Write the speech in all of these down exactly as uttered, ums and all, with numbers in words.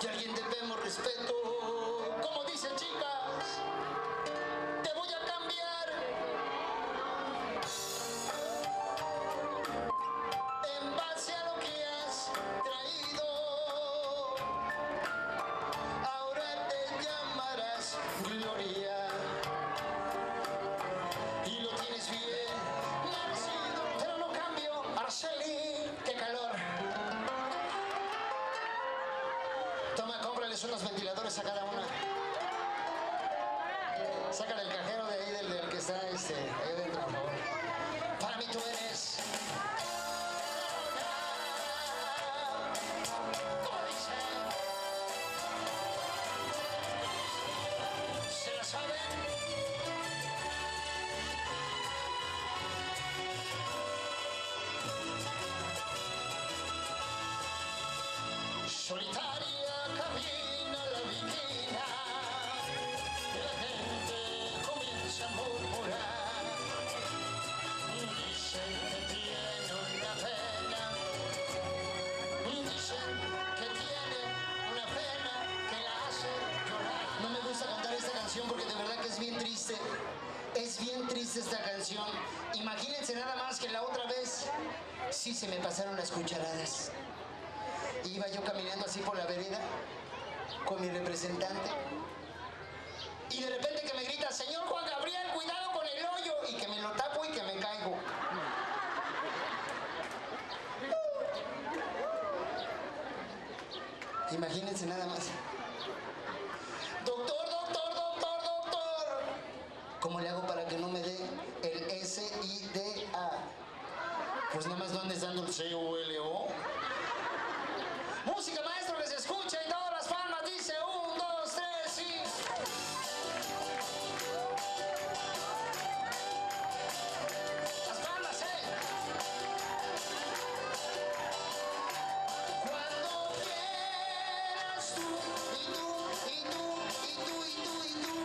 y alguien debemos respeto. Como dicen chicas, te voy a cambiar en base a lo que has traído. Ahora te llamarás Gloria y lo tienes bien merecido. Pero no cambio, Araceli, qué calor. Toma, cómprales unos ventiladores a cada una. Sácale el cajero de ahí, del, del que está este, ahí dentro, por favor. Para mí tú eres. ¿Cómo dice? ¿Se la saben? Solitaria camina la vigila, la gente comienza a murmurar. Dicen que tiene una pena, dicen que tiene una pena que la hace llorar. No me gusta cantar esta canción porque de verdad que es bien triste. Es bien triste esta canción. Imagínense nada más que la otra vez sí se me pasaron las cucharadas. Iba yo caminando así por la vereda con mi representante y de repente que me grita: señor Juan Gabriel, cuidado con el hoyo, y que me lo tapo y que me caigo. Imagínense nada más. Doctor, doctor, doctor, doctor, ¿cómo le hago para que no me dé el S I D A? Pues nada más no andes dando el C U L O. Música, maestro, que se escucha y todas las palmas. Dice un, dos, tres, sí. Las palmas, eh. Cuando quieras tú, y tú, y tú, y tú, y tú, y tú,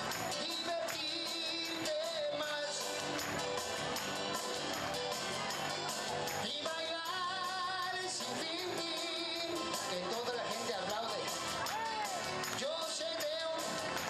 divertirte más y bailar sin fin. Que toda la gente aplaude. Yo sé de un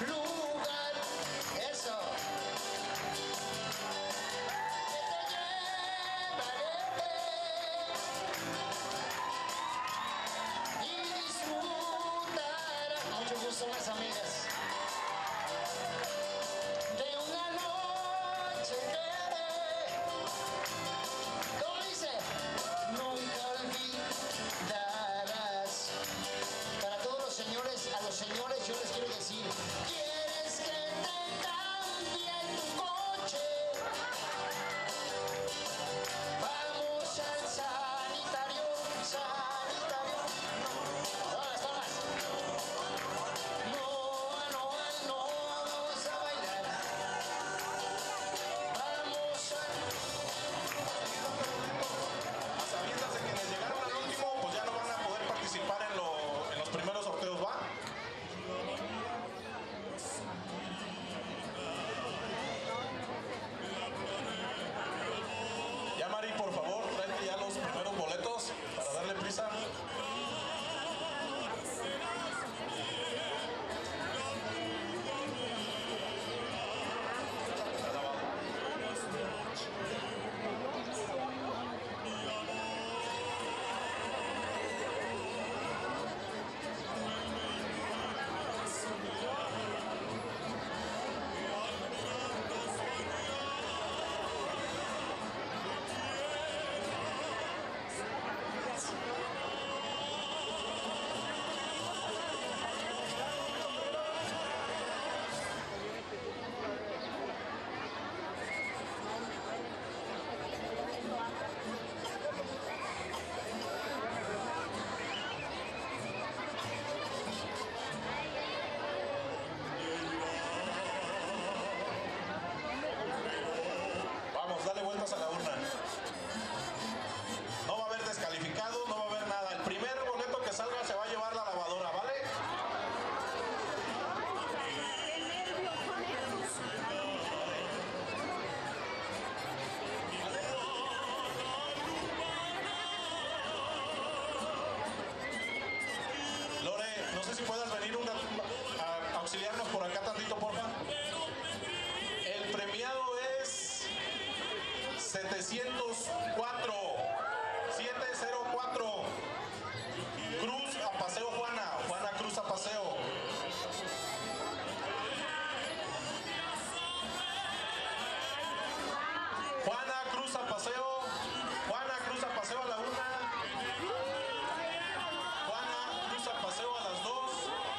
cuatro. siete cero cuatro. Cruz a Paseo Juana. Juana Cruz a Paseo. Juana Cruz a Paseo. Juana Cruz a Paseo a la una. Juana Cruz a Paseo a las dos.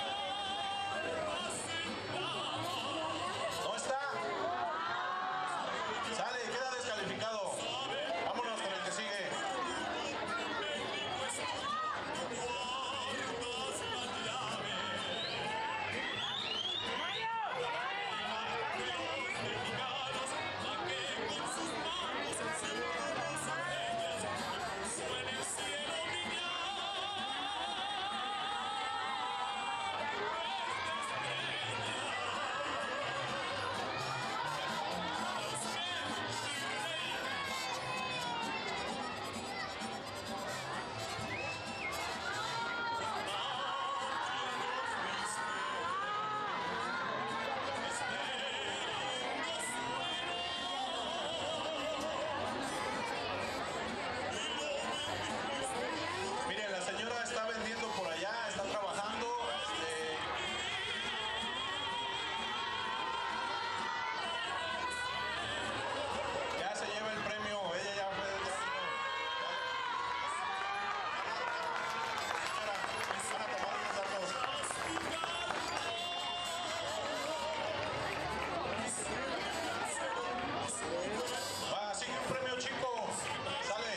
¿No está? Sale, queda descalificado. Vámonos con el que sigue. Miren, la señora está vendiendo por allá, está trabajando. Este, ya se lleva el premio. Ella ya fue. Ya, Señora, van a tomar unos datos. Va, sigue un premio chico. Sale.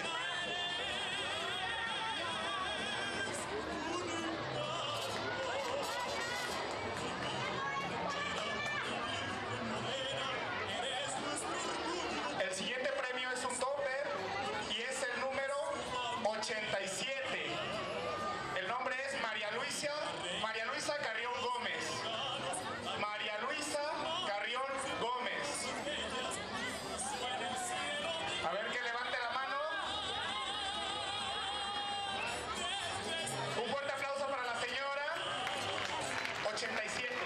El siguiente premio es un topper y es el número ochenta y siete. El nombre es María Luisa, María Luisa Carrión Gómez. María Luisa Carrión Gómez. A ver que levante la mano. Un fuerte aplauso para la señora. ochenta y siete.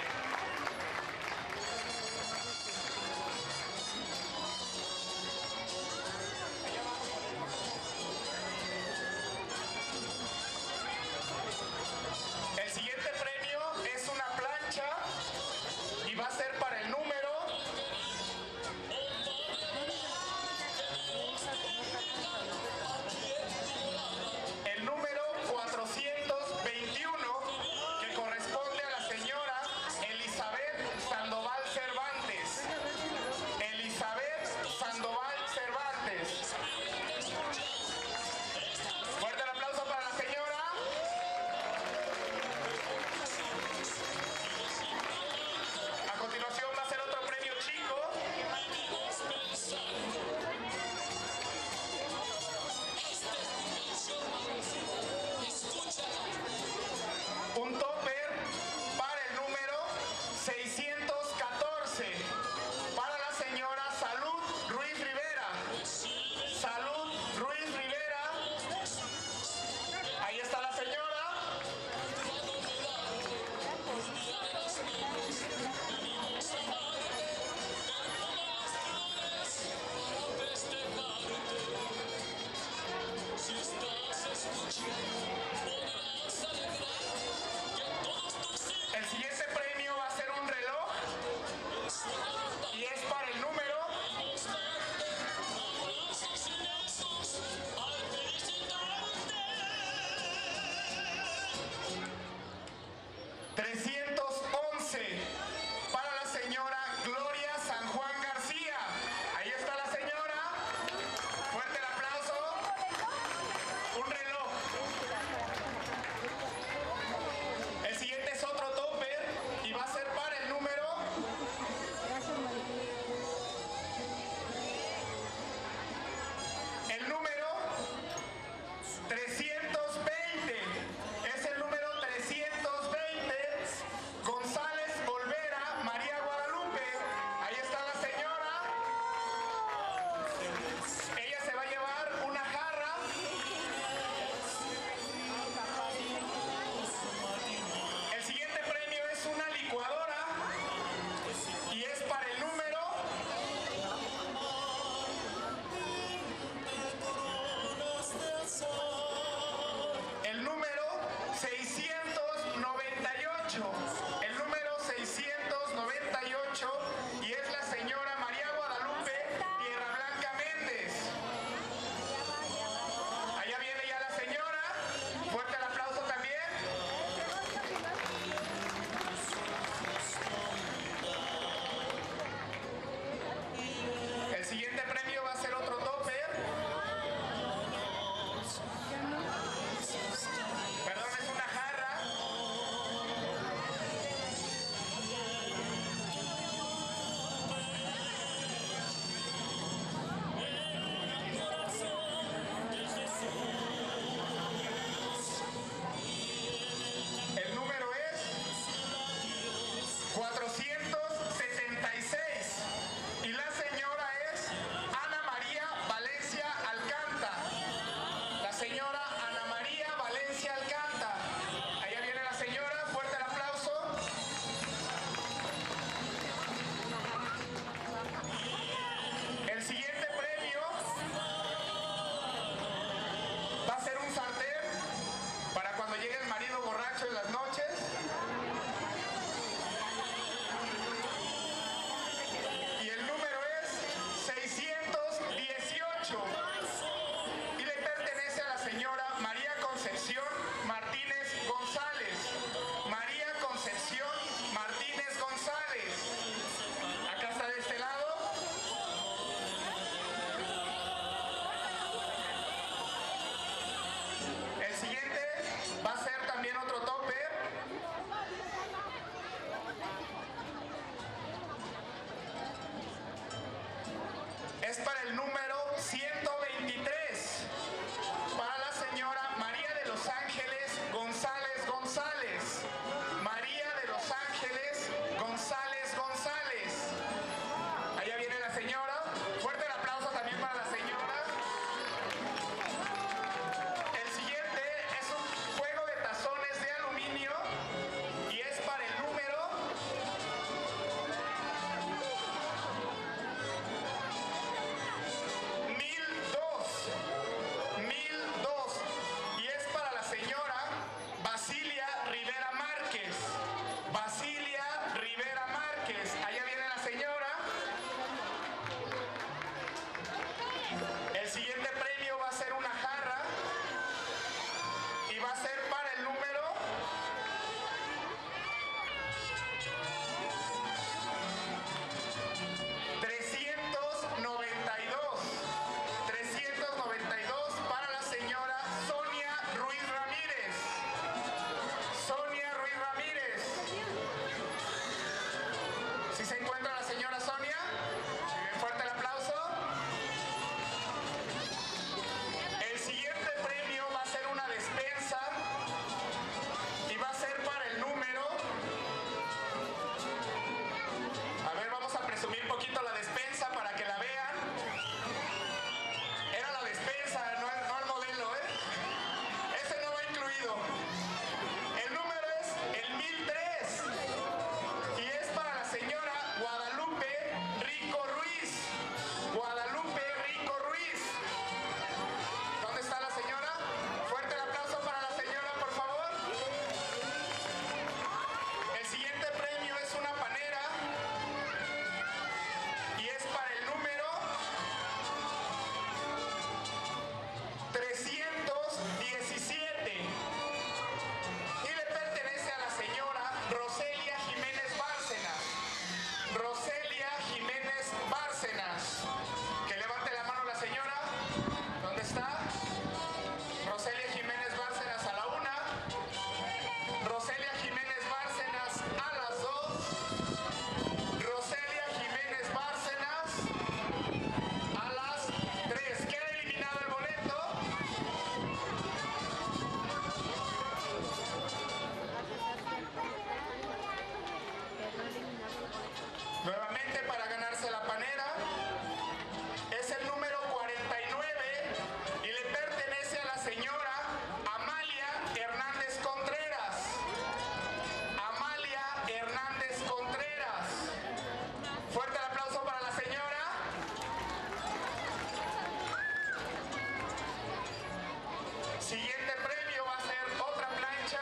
Siguiente premio va a ser otra plancha.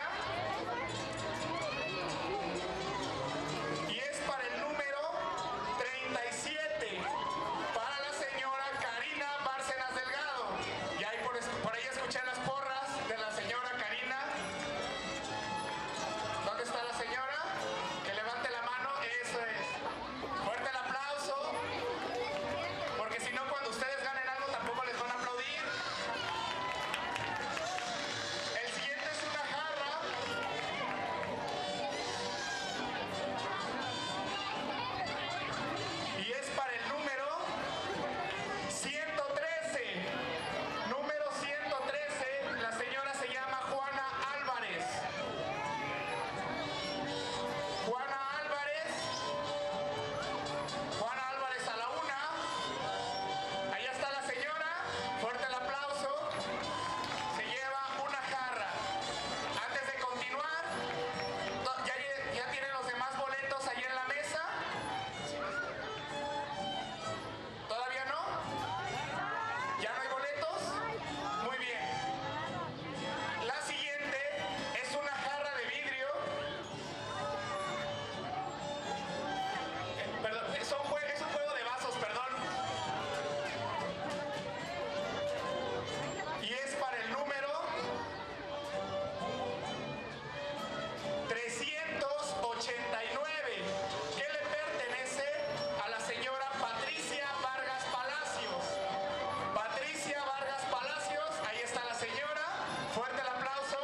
Y es para el número treinta y siete. Para la señora Karina Bárcenas Delgado. Y ahí por, por ahí escuché las porras de la señora Karina. ¿Dónde está la señora? Que levante la mano. Eso es. Fuerte el aplauso. Porque si no, cuando ustedes ganen algo tampoco les van a aplaudir. El siguiente es una jarra. Y es para el número ciento trece. Número ciento trece. La señora se llama Juana Álvarez. Juana Álvarez. Juana Álvarez a la una. Ahí está la señora. Fuerte el aplauso. Se lleva una jarra. Antes de continuar, to- ya, ya tienen los demás boletos ahí en la mesa. ¿Todavía no? ¿Ya no hay boletos? Muy bien. La siguiente es una jarra de vidrio. Eh, perdón, es un, jue- es un juego de vasos, perdón. Y es para el número trescientos ochenta y nueve, que le pertenece a la señora Patricia Vargas Palacios. Patricia Vargas Palacios, ahí está la señora. Fuerte el aplauso.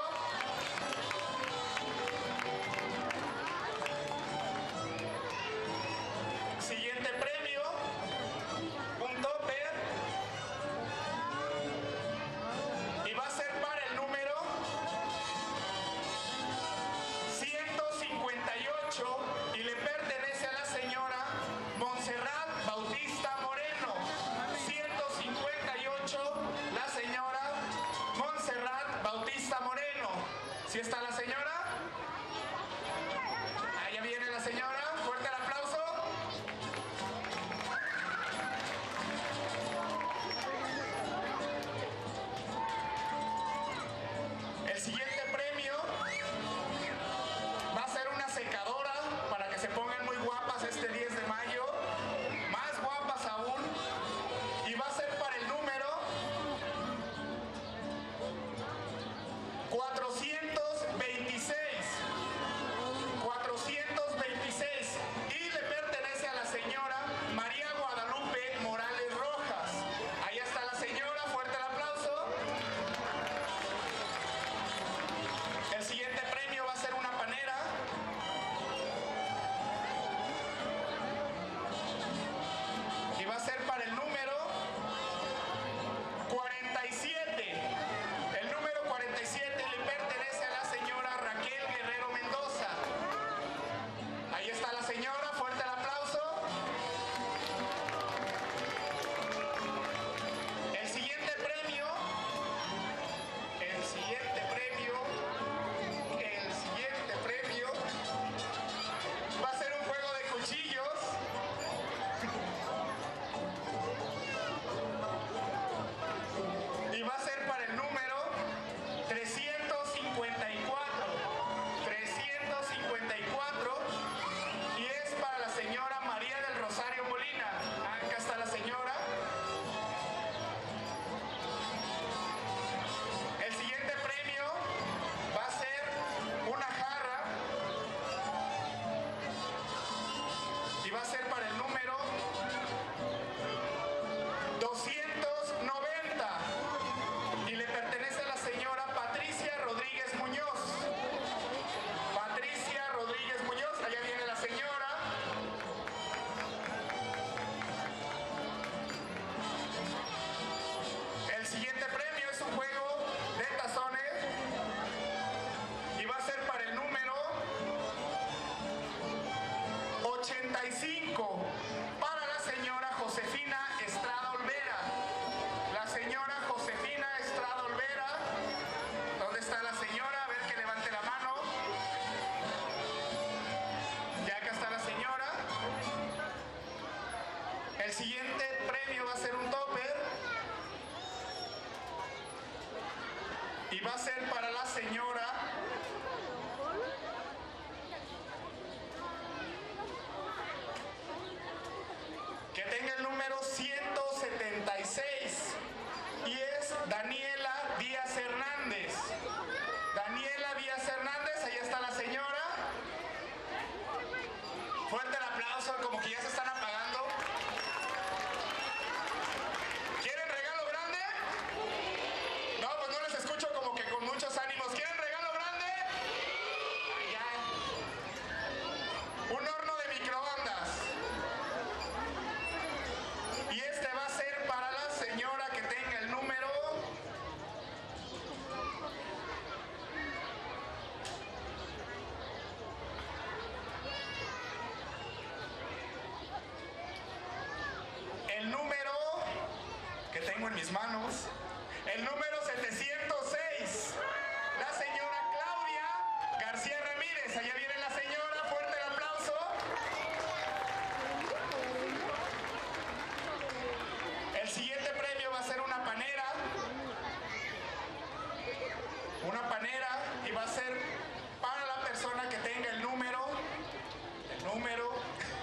Siguiente premio, un topper. Y va a ser para el número ciento cincuenta y ocho y le pertenece a la señora Montserrat Bautista Moreno. ciento cincuenta y ocho, la señora Montserrat Bautista Moreno. ¿Sí está la señora? Ahí viene la señora. Fuerte el aplauso. El siguiente premio va a ser una secadora para que se pongan muy guapas este diez de mayo, más guapas aún, y va a ser para el número cuatrocientos veintiséis. cuatrocientos veintiséis y le pertenece a la señora María Guadalupe Morales Rojas. Ahí está la señora. Fuerte el aplauso. El siguiente premio va a ser una panera. Y va a ser para el número cuarenta y siete. El número cuarenta y siete le pertenece va a ser para la señora que tenga el número ciento setenta y seis y es Daniela Díaz Hernández. Daniela Díaz Hernández, ahí está la señora. Fuerte el aplauso, como que ya se están apagando. ¿Quieren regalo grande? No, pues no les escucho como que con muchos ánimos. ¿Quieren regalo grande? Allá. Un horno de microondas. Y este va a ser para la señora que tenga el número el número que tengo en mis manos, el número setecientos seis, la señora Claudia García Ramírez. Allá viene la señora, fuerte el aplauso. El siguiente premio va a ser una panera, una panera, y va a ser para la persona que tenga el número, el número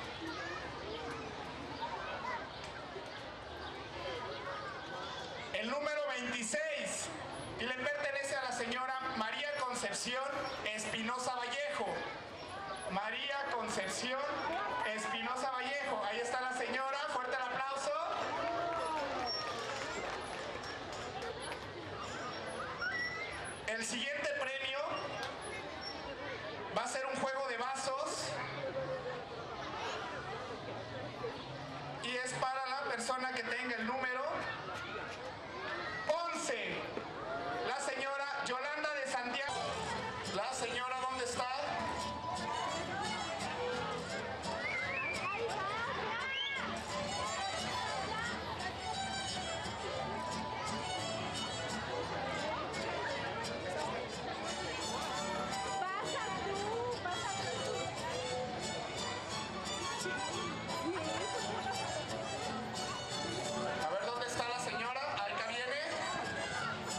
el número veintiséis, y le pertenece a la señora María Concepción Espinosa Vallejo. María Concepción Espinosa Vallejo. Ahí está la señora, fuerte el aplauso. El siguiente premio va a ser un juego de vasos y es para la persona que tenga el número once, la señora Yolanda de Santiago. La señora, ¿dónde está? A ver, ¿dónde está la señora? Acá viene.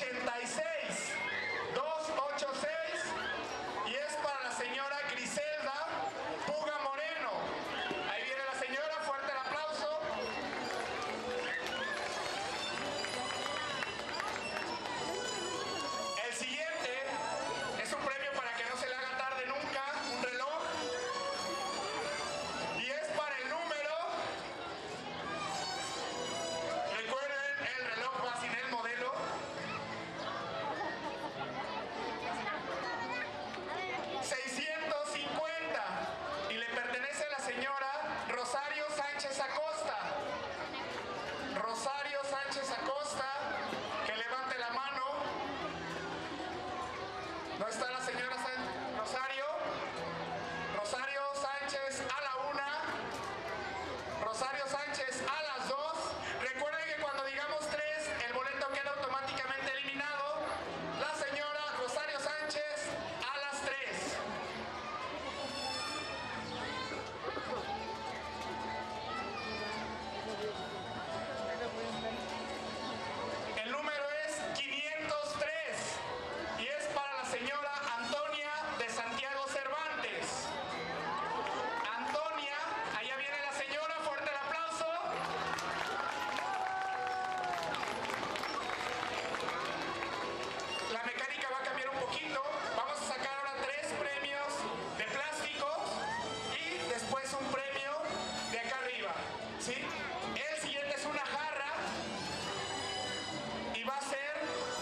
ochenta y seis. doscientos ochenta y seis. Y es para la señora Griselda Puga Moreno. Ahí viene la señora, fuerte el aplauso. El siguiente es un premio para que no se le haga tarde nunca, un reloj. Y es para el número. Recuerden, el reloj va sin el modelo. seiscientos cincuenta. Y le pertenece a la señora Rosario Sánchez Acosta. Rosario Sánchez Acosta, que levante la mano. ¿No está la señora San- Rosario? Rosario Sánchez a la una. Rosario Sánchez a las dos. Recuerden que cuando digamos tres, el boleto queda automáticamente eliminado. La señora Rosario Sánchez a las tres. El número es quinientos tres y es para la señora Antonia de Santiago Cervantes. Antonia, allá viene la señora, fuerte el aplauso. La mecánica va a cambiar un poquito. Vamos a sacar ahora tres premios de plástico y después un premio de acá arriba, ¿sí? El siguiente es una jarra y va a ser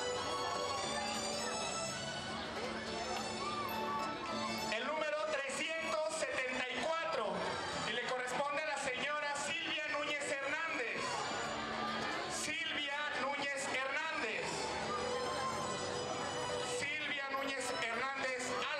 el número trescientos setenta y cuatro y le corresponde a la señora Silvia Núñez Hernández. Silvia Núñez Hernández. Silvia Núñez Hernández a